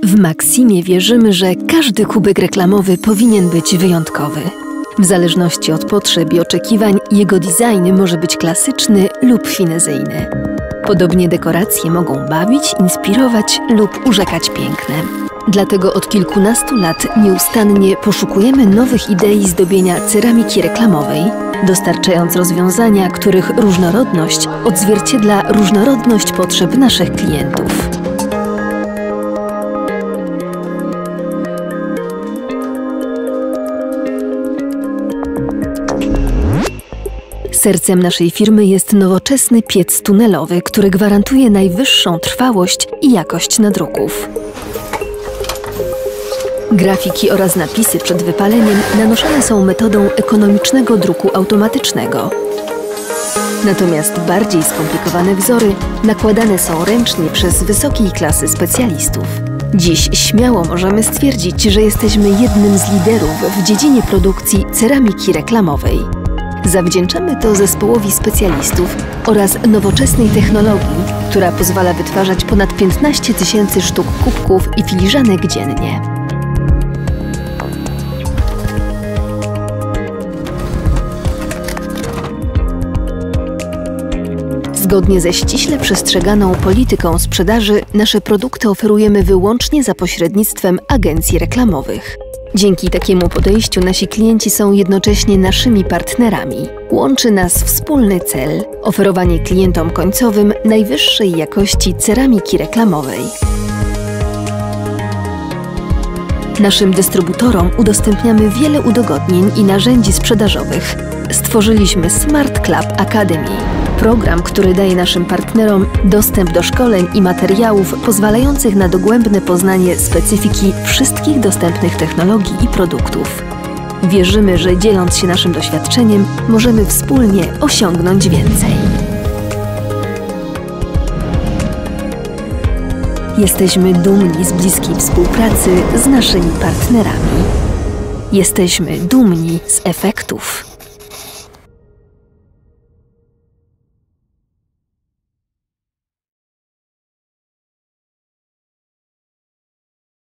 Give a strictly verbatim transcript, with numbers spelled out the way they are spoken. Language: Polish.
W Maximie wierzymy, że każdy kubek reklamowy powinien być wyjątkowy. W zależności od potrzeb i oczekiwań jego design może być klasyczny lub finezyjny. Podobnie dekoracje mogą bawić, inspirować lub urzekać pięknem. Dlatego od kilkunastu lat nieustannie poszukujemy nowych idei zdobienia ceramiki reklamowej, dostarczając rozwiązania, których różnorodność odzwierciedla różnorodność potrzeb naszych klientów. Sercem naszej firmy jest nowoczesny piec tunelowy, który gwarantuje najwyższą trwałość i jakość nadruków. Grafiki oraz napisy przed wypaleniem nanoszone są metodą ekonomicznego druku automatycznego. Natomiast bardziej skomplikowane wzory nakładane są ręcznie przez wysokiej klasy specjalistów. Dziś śmiało możemy stwierdzić, że jesteśmy jednym z liderów w dziedzinie produkcji ceramiki reklamowej. Zawdzięczamy to zespołowi specjalistów oraz nowoczesnej technologii, która pozwala wytwarzać ponad piętnaście tysięcy sztuk kubków i filiżanek dziennie. Zgodnie ze ściśle przestrzeganą polityką sprzedaży, nasze produkty oferujemy wyłącznie za pośrednictwem agencji reklamowych. Dzięki takiemu podejściu nasi klienci są jednocześnie naszymi partnerami. Łączy nas wspólny cel – oferowanie klientom końcowym najwyższej jakości ceramiki reklamowej. Naszym dystrybutorom udostępniamy wiele udogodnień i narzędzi sprzedażowych. Stworzyliśmy Smart Club Academy, program, który daje naszym partnerom dostęp do szkoleń i materiałów pozwalających na dogłębne poznanie specyfiki wszystkich dostępnych technologii i produktów. Wierzymy, że dzieląc się naszym doświadczeniem, możemy wspólnie osiągnąć więcej. Jesteśmy dumni z bliskiej współpracy z naszymi partnerami. Jesteśmy dumni z efektów.